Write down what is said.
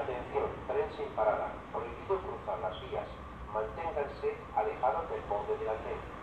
Atención, tren sin parada. Prohibido cruzar las vías. Manténganse alejados del borde del andén.